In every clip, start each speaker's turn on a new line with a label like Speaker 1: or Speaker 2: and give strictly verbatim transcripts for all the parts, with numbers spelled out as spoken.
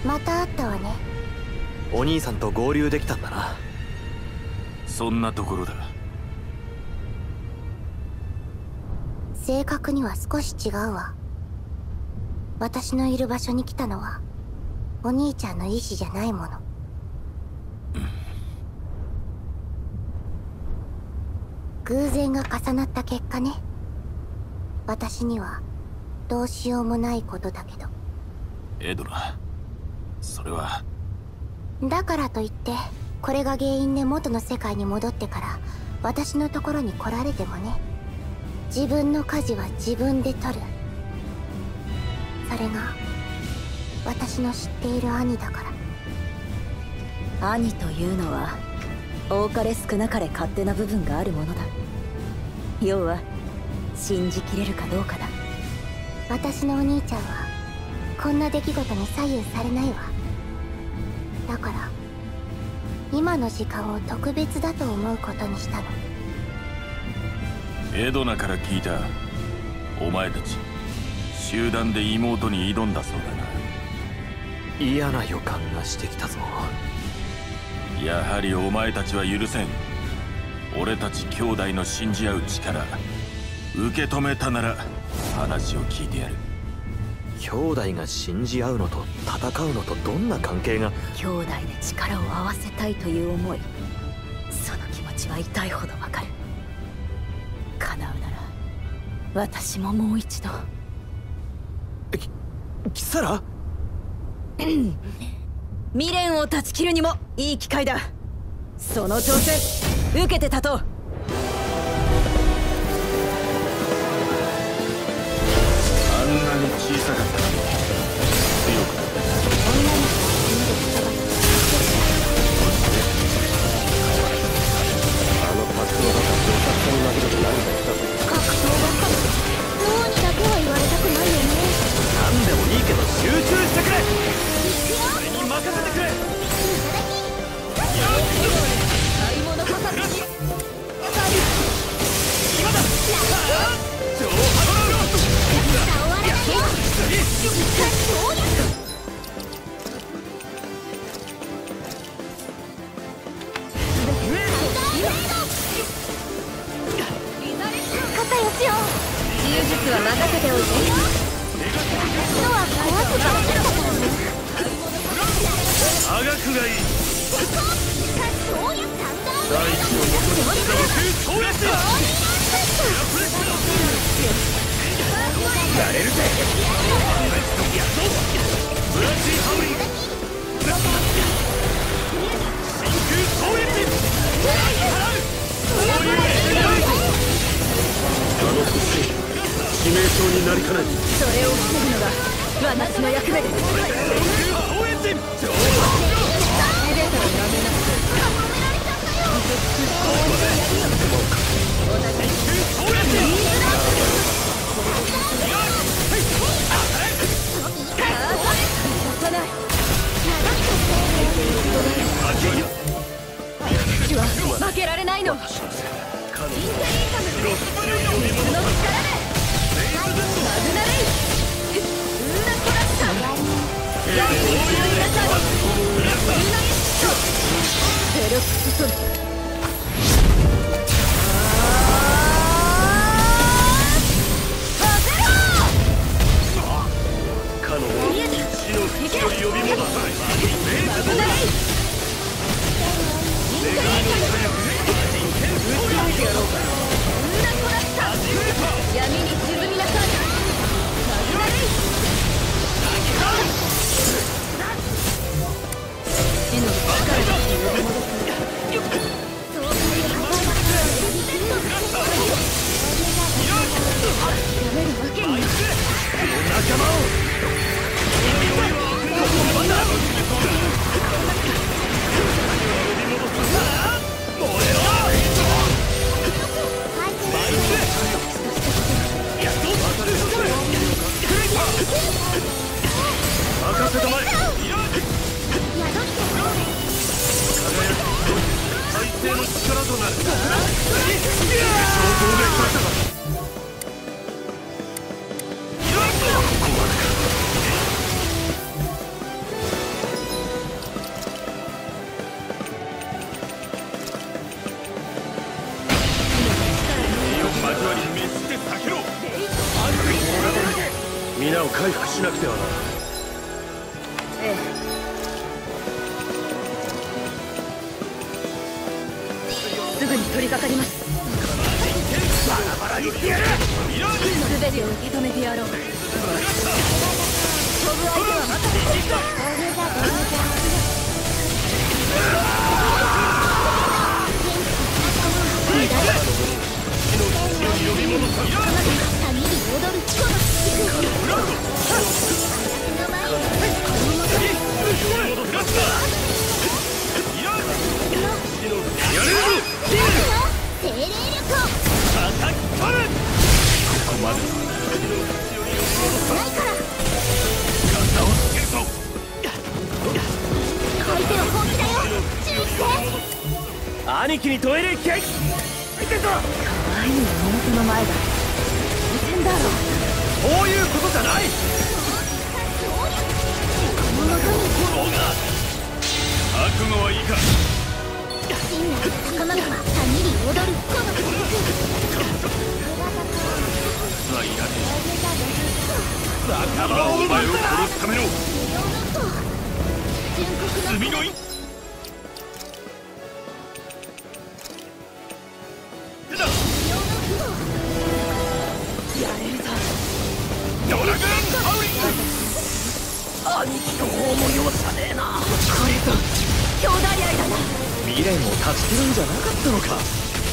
Speaker 1: また会ったわね。
Speaker 2: お兄さんと合流できたんだな。
Speaker 3: そんなところだ。
Speaker 1: 正確には少し違うわ。私のいる場所に来たのはお兄ちゃんの意思じゃないもの。偶然が重なった結果ね。私にはどうしようもないことだけど。
Speaker 3: エドラ、それは。
Speaker 1: だからといってこれが原因で元の世界に戻ってから私のところに来られてもね。自分の舵は自分で取る。それが私の知っている兄だから。
Speaker 4: 兄というのは多かれ少なかれ勝手な部分があるものだ。要は信じきれるかどうかだ。
Speaker 1: 私のお兄ちゃんはこんな出来事に左右されないわ。だから今の時間を特別だと思うことにしたの。
Speaker 3: エドナから聞いた。お前たち集団で妹に挑んだそうだな。
Speaker 2: 嫌な予感がしてきたぞ。
Speaker 3: やはりお前たちは許せん。俺たち兄弟の信じ合う力受け止めたなら話を聞いてやる。
Speaker 2: 兄弟が信じ合うのと戦うのとどんな関係が。
Speaker 4: 兄弟で力を合わせたいという思い、その気持ちは痛いほどわかる。叶うなら私ももう一度。
Speaker 2: きキサラ
Speaker 4: 未練を断ち切るにもいい機会だ。その挑戦受けて立とう。
Speaker 3: あんなに小さかったのに強くなった。
Speaker 2: あのパックの中でお客さんに負けると何かしたぞ。
Speaker 1: 格闘ばっかり脳にだけは言われたくないよね。
Speaker 2: 何でもいいけど集中してくれ。
Speaker 1: 行くよ。
Speaker 2: 俺に任せてくれ。
Speaker 4: 買い物こさずに
Speaker 2: 今だ。超ハロー。
Speaker 1: 終わらないよ。どうやって肩よしよ。
Speaker 4: 自由術は任せておいて。
Speaker 1: 私のは壊すばっかりだからね。
Speaker 3: あがくがいい。
Speaker 1: どうやったんだ。
Speaker 3: 大地を元にした超越だ。やれるぜ。ブラッシーハウリング。真空超越。そういうエネルギー。あの星致命傷になりかねない。
Speaker 4: それを防ぐのが私の役目です。
Speaker 3: 超越人。
Speaker 4: エレーターをやめなさい。負けられないの。インテリーカム水の力でマグナレイウーナコラッサーヤングイルミナサードウーナイットペロクスソル。
Speaker 3: カノンを死の淵より呼び戻さない。
Speaker 4: マグナレイインテリーカム打ち抜いてやろうか。ウーナコラッサー闇に沈みなさい。マグナレイ絵の力が呼び戻す。そうやめるわけには。
Speaker 3: 仲間を任せたまえ。再生の力となる。衝動がされたか。
Speaker 5: 皆を回復しなくてはな。
Speaker 4: ええ。すぐに取り掛かります。
Speaker 5: バラバラにしてやる。
Speaker 4: 全てを受け止めてやろう。飛ぶ相手はまた
Speaker 5: 兄貴にどえれいけ。可愛い
Speaker 4: 妹の前だ。当然だろう。
Speaker 5: そういうことじゃない。
Speaker 3: 覚悟はいいか。
Speaker 1: 真なる高まるは谷に踊るこの
Speaker 3: はいらねえ。仲間をお前を殺すための罪の意。
Speaker 4: やれるぞ。
Speaker 3: ドラゴンハウリング。
Speaker 5: 兄貴の方も容赦ねえな。
Speaker 4: これぞ兄弟愛だな。
Speaker 2: 未練を断ち切るんじゃなかったのか。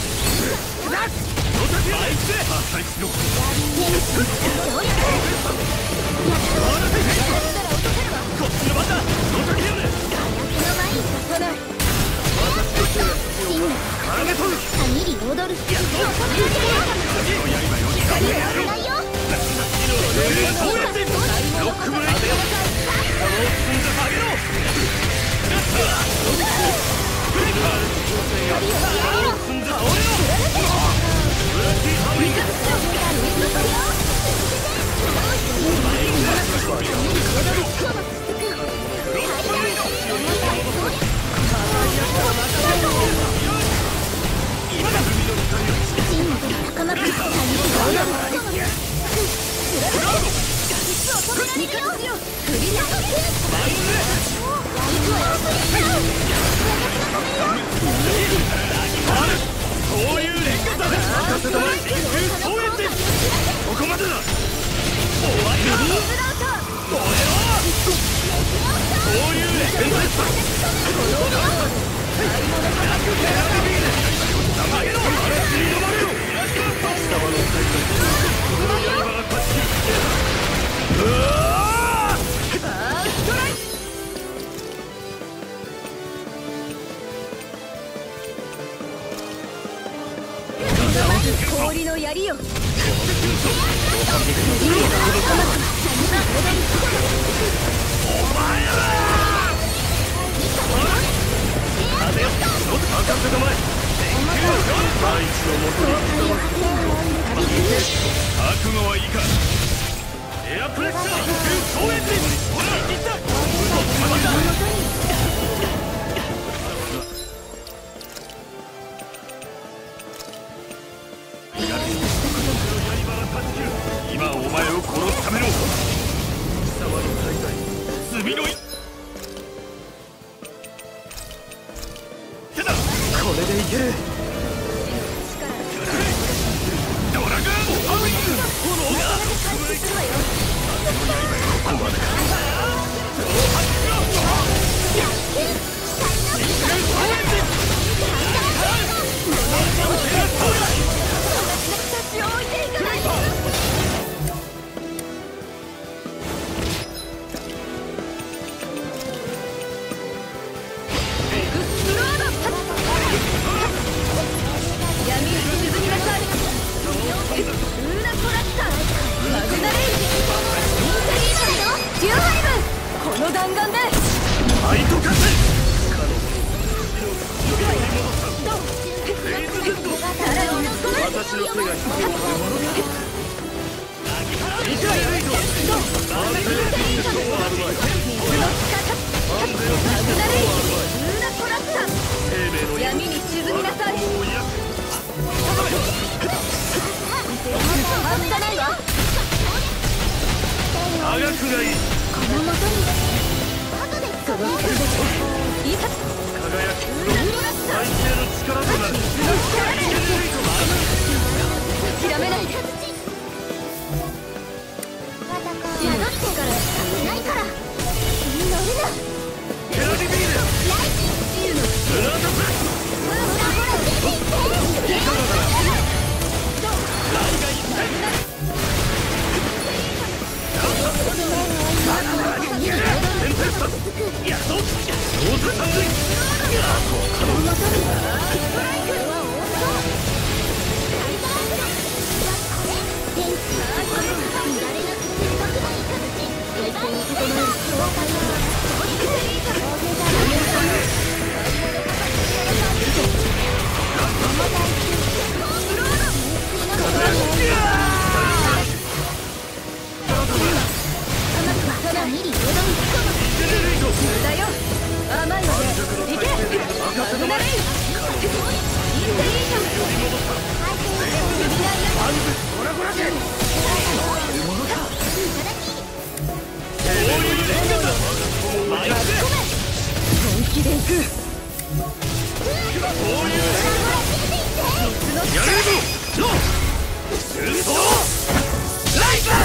Speaker 4: 氷の槍よ。
Speaker 3: 覚悟はいいか。エアプレッシャー超越ほら行った今お前を殺すための貴様の大罪罪の意。
Speaker 2: これでいける。
Speaker 3: ドラゴンハウリング。炎がここまでか。
Speaker 4: この弾丸で
Speaker 3: ファイトカセ。
Speaker 5: 私の手が必要なものだ。
Speaker 4: 闇に沈みなさい。外さないわ。
Speaker 5: がいい。
Speaker 1: この元に後でその
Speaker 4: いざ
Speaker 5: 輝き再生の力となる。
Speaker 4: 諦めないで。
Speaker 1: まだか宿ってからないから乗るな。
Speaker 5: エラディビール
Speaker 1: ライ
Speaker 5: スラートプラス
Speaker 1: ほらほら出ていって
Speaker 5: やっとローズ三塁。
Speaker 4: だよ甘いのでいけ。マグナレイインテリーション
Speaker 5: ゴラゴラ剣
Speaker 4: 本気でいく。
Speaker 5: やれるぞロースローライバー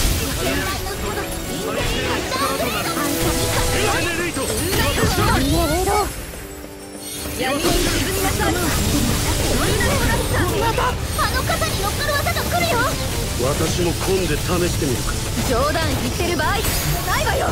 Speaker 4: 闇に沈みなさい。
Speaker 1: またあの傘に乗っかる技が来るよ。
Speaker 5: 私も込んで試してみるか。
Speaker 4: 冗談言ってる場合ないわよ。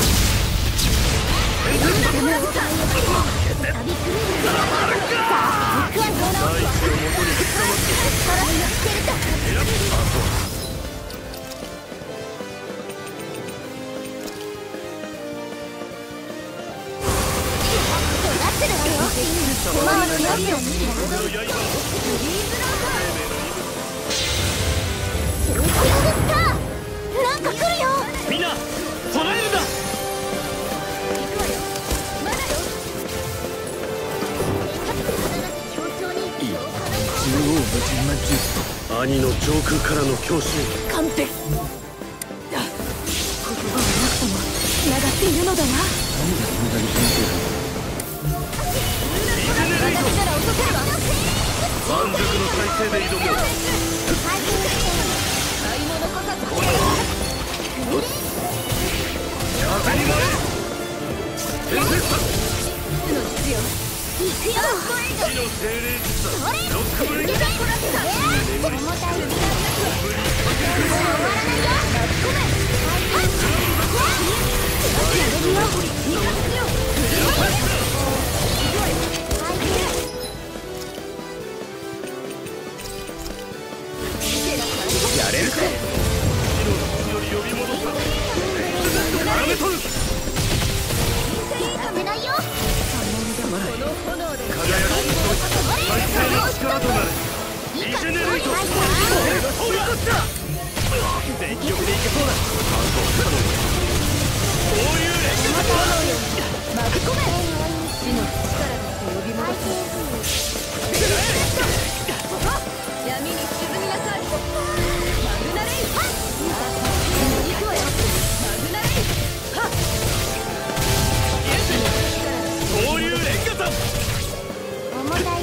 Speaker 1: なんか来るよ。
Speaker 5: みんな備えるんだ。兄の上空からの強襲。
Speaker 4: 完璧。言葉はなくとも繋がっているのだな。私なら落とせるわ。
Speaker 5: 満足の体勢で挑もう。
Speaker 4: 買い物こそ
Speaker 5: 風に舞え天聖さん
Speaker 4: の必要。
Speaker 1: 行くよ。
Speaker 5: 火の精霊術だ。ロックブレイクだ。
Speaker 1: 重たい。終わらないよ。
Speaker 5: やれるか。火の土より呼び戻した絡めとる。
Speaker 1: させないよ。
Speaker 4: この炎で
Speaker 5: 輝き再生の力となる。リジェネレート。追い越した。全力でいけそうだ。こういう連携だ。
Speaker 4: 巻き込め。死の力で呼び戻す。闇に沈みなさい。マグナレイ。行くわよ。マグナレイ。はっ。
Speaker 5: こういう連携だ。
Speaker 1: 重たい。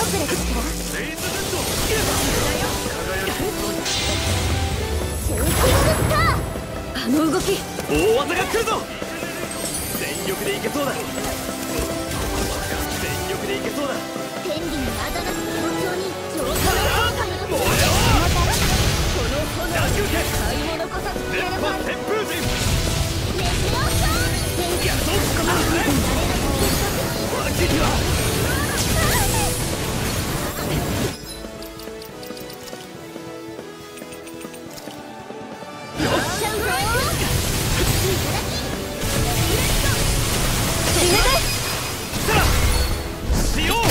Speaker 5: レイズデッド。輝き。
Speaker 4: あの動き。
Speaker 2: 大技が来るぞ。全力でいけそうだ。全力でいけそうだ。
Speaker 1: 天理にあだなく東京に浄化の効果が。
Speaker 2: 燃えろ。
Speaker 4: この炎に買い物こそつければ。
Speaker 2: 旋風陣。
Speaker 1: メテオショー。
Speaker 2: やっとこまるね。脇には
Speaker 1: よっしゃうぞ。
Speaker 2: しよう。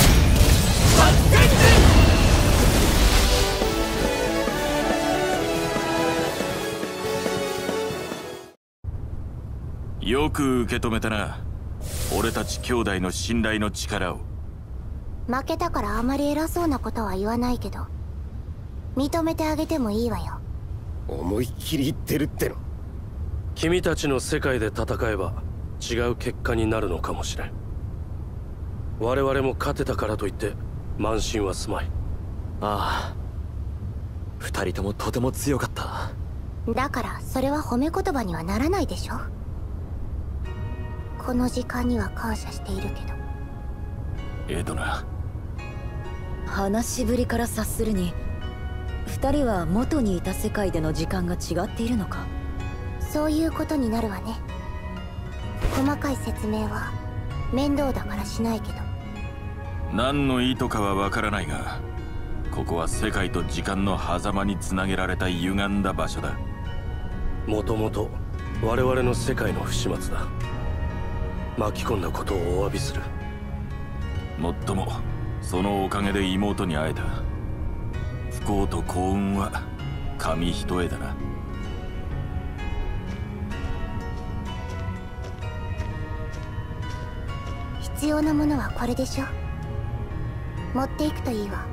Speaker 3: よく受け止めたな。俺たち兄弟の信頼の力を。
Speaker 1: 負けたからあまり偉そうなことは言わないけど、認めてあげてもいいわよ。
Speaker 5: 思いっきり言ってるっての。君たちの世界で戦えば違う結果になるのかもしれん。我々も勝てたからといって慢心はすまい。
Speaker 2: ああ、二人ともとても強かった。
Speaker 1: だからそれは褒め言葉にはならないでしょ。この時間には感謝しているけど。
Speaker 3: エドナ、
Speaker 4: 話しぶりから察するに二人は元にいた世界での時間が違っているのか。
Speaker 1: そういうことになるわね。細かい説明は面倒だからしないけど。
Speaker 3: 何の意図かはわからないが、ここは世界と時間の狭間につなげられた歪んだ場所だ。
Speaker 5: もともと我々の世界の不始末だ。巻き込んだことをお詫びする。
Speaker 3: もっともそのおかげで妹に会えた。不幸と幸運は紙一重だな。
Speaker 1: 必要なものはこれでしょ。持っていくといいわ。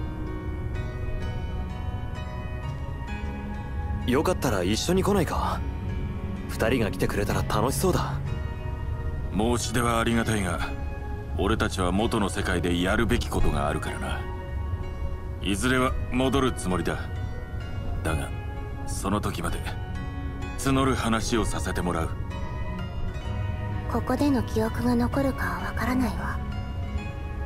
Speaker 2: よかったら一緒に来ないか。二人が来てくれたら楽しそうだ。
Speaker 3: 申し出はありがたいが、俺たちは元の世界でやるべきことがあるからな。いずれは戻るつもりだ。だがその時まで募る話をさせてもらう。
Speaker 1: ここでの記憶が残るかはわからないわ。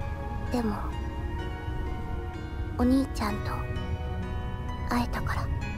Speaker 1: でもお兄ちゃんと会えたから。